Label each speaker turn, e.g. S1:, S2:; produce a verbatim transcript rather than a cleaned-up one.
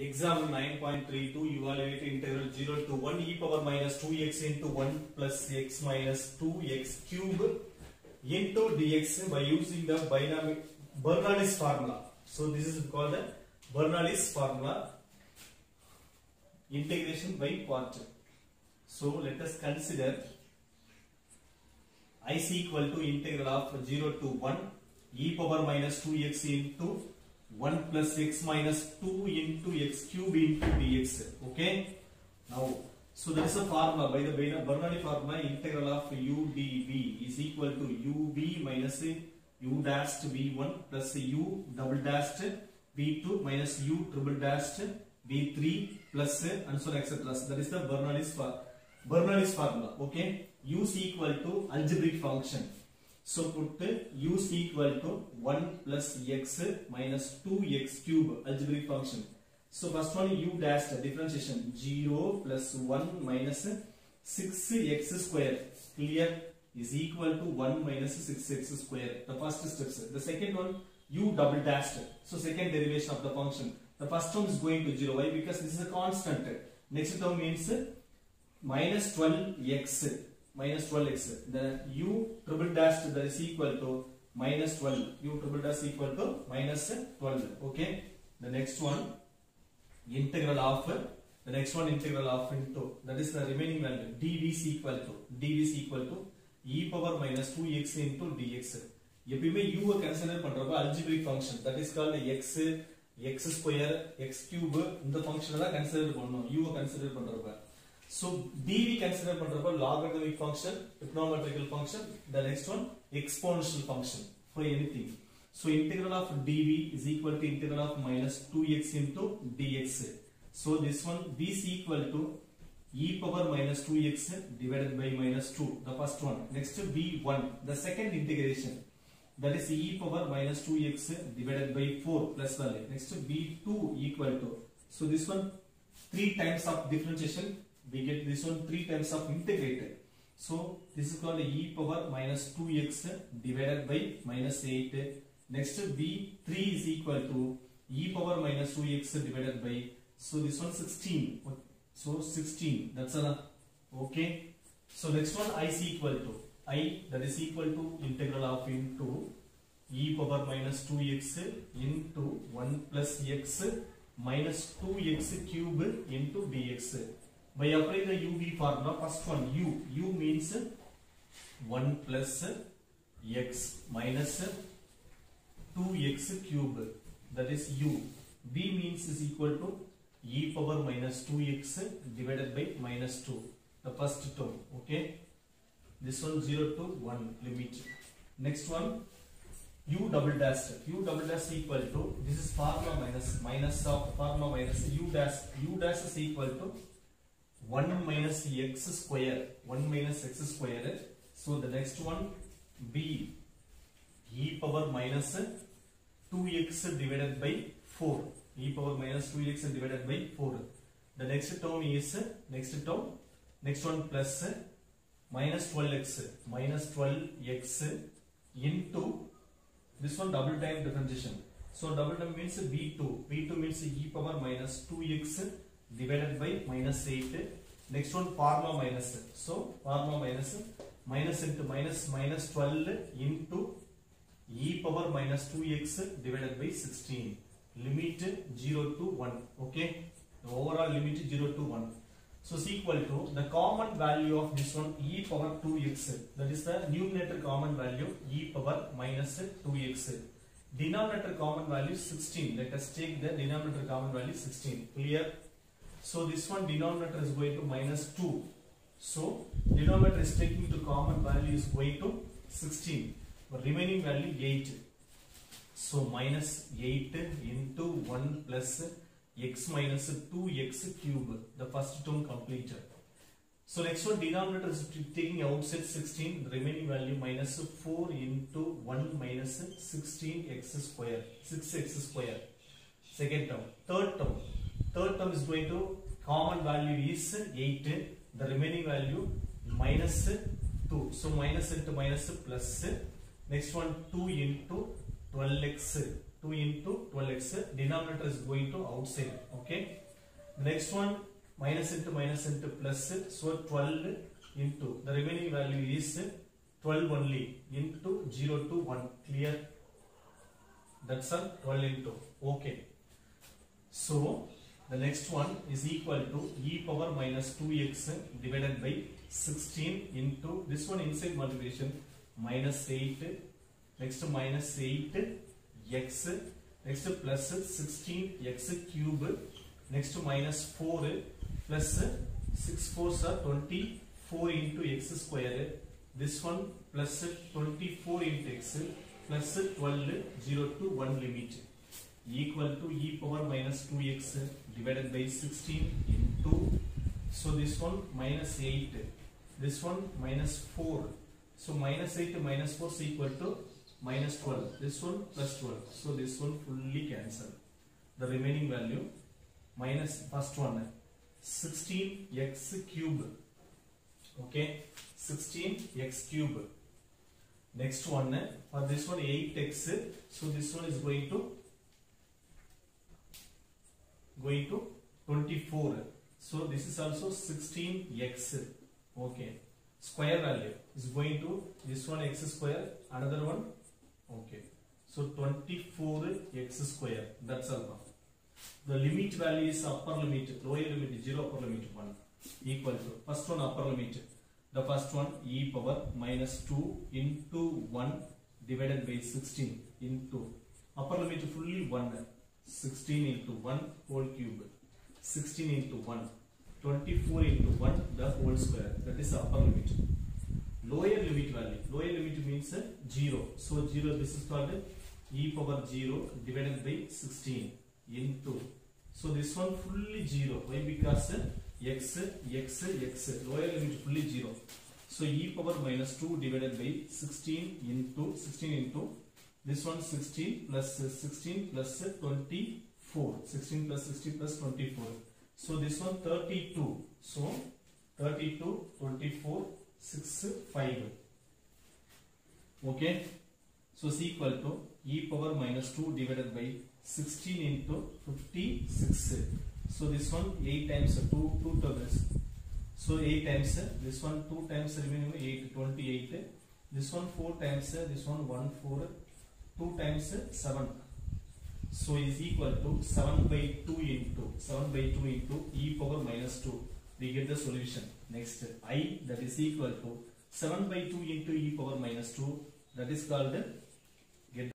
S1: Example nine point three two, evaluate integral zero to one e power minus two x into one plus x minus two x cube into dx by using the binomial Bernoulli's formula. So this is called the Bernoulli's formula, integration by part. So let us consider I is equal to integral of zero to one e power minus two x into one plus x minus two into x cube into dx. Okay. Now, so there is a formula by the Bernoulli formula. Integral of u dv is equal to ub minus u dashed v one plus u double dashed v two minus u triple dashed v three plus and so on et cetera. So that is the Bernoulli's for Bernoulli's formula. Okay. U is equal to algebraic function. So put u is equal to one plus x minus two x cube algebraic function. So first one u dash differentiation zero plus one minus six x square clear is equal to one minus six x square. The first steps. The second one u double dash. So second derivation of the function. The first term is going to zero. Why? Because this is a constant. Next term means minus twelve x. Minus twelve x. The u triple dash that is equal to minus twelve. U triple dash equal to minus twelve. Okay. The next one integral of the next one integral of into that is the remaining value dv is equal to dv is equal to e power minus two x into dx. எப்பயுமே u consider பண்றப்ப algebraic function that is called x x square x cube இந்த function தான் consider பண்ணனும் u consider பண்றப்ப. So dv consider பண்றப்ப logarithmic function, trigonometrical function, the next one exponential function for anything. So integral of dv is equal to integral of minus two x into dx. So this one v is equal to e power minus two x divided by minus two, the first one. Next v one, the second integration, that is e power minus two x divided by four plus value. Next v two equal to, so this one three times of differentiation, we get this one three times of integrated. So this is called e power minus two x divided by minus eight. Next v three is equal to e power minus two x divided by, so this one sixteen. So sixteen, that's all. Okay. So next one I is equal to I, that is equal to integral of into e power minus two x into one plus x minus two x cube into dx. By applying the uv formula, first one u, u means one plus x minus two x cube, that is u. V means is equal to e power minus two x divided by minus two, the first term. Okay. This one zero to one limit. Next one u double dash, u double dash equal to, this is formula minus minus of formula minus u dash, u dash is equal to one minus x square, one minus x square. So the next one b e power minus two x divided by four, e power minus two x divided by four. The next term is next term next one plus minus twelve x, minus twelve x into this one double time differentiation. So double time means v two, v two means e power minus two x divided by minus eight. Next one formula minus, so formula minus minus into minus minus twelve into e power minus two x divided by sixteen. Limit zero to one. Okay. The overall limit zero to one. So is equal to the common value of this one e power two x, that is the numerator common value e power minus two x. Denominator common value sixteen. Let us take the denominator common value sixteen. Clear? So this one denominator is going to minus two. So denominator is taking to common value is going to sixteen. But remaining value eight. So minus eight into one plus x minus two x cube, the first term completed. So next one denominator is taking outside sixteen, the remaining value minus four into one minus sixteen x square, six x square. Second term. Third term. Third term is going to common value is eight, the remaining value minus two. So minus into minus plus. Next one two into twelve x two into twelve x. Denominator is going to outside. Okay. The next one, minus into minus into plus. So twelve into, the remaining value is twelve only, into zero to one. Clear? That's a twelve into. Okay. So the next one is equal to e power minus two x divided by sixteen into, this one inside multiplication, minus eight, next minus eight x, next plus sixteen x cube, next minus four, plus six fours are twenty-four into x square, this one plus twenty-four into x, plus twelve, zero to one limit, equal to e power minus two x divided by sixteen into, so this one minus eight, this one minus four, so minus eight minus four is equal to minus twelve, this one plus twelve, so this one fully cancel. The remaining value, minus first one, sixteen x cube, okay, sixteen x cube. Next one, for this one eight x, so this one is going to going to twenty-four, so this is also sixteen x. Okay, square value is going to this one x square, another one. Okay, so twenty-four x square. That's all. The limit value is upper limit, lower limit zero, upper limit one, equal to first one upper limit. The first one e power minus two into one divided by sixteen into upper limit fully one, sixteen into one whole cube, sixteen into one, twenty-four into one the whole square, that is upper limit. Lower limit value, lower limit means zero, so zero, this is called e power zero divided by sixteen into, so this one fully zero. Why? Because x, x, x, lower limit fully zero. So e power minus two divided by sixteen into, sixteen into, this one sixteen plus sixteen plus twenty-four, sixteen plus sixteen plus twenty-four. So this one thirty-two. So thirty-two, twenty-four, six, five. Okay. So is equal to e power minus two divided by sixteen into fifty-six. So this one eight times two, two terms. So eight times, this one two times remaining eight, twenty-eight. This one four times, this one one, four, two times seven. So is equal to seven by two into, seven by two into e power minus two. We get the solution. Next, I, that is equal to seven by two into e power minus two. That is called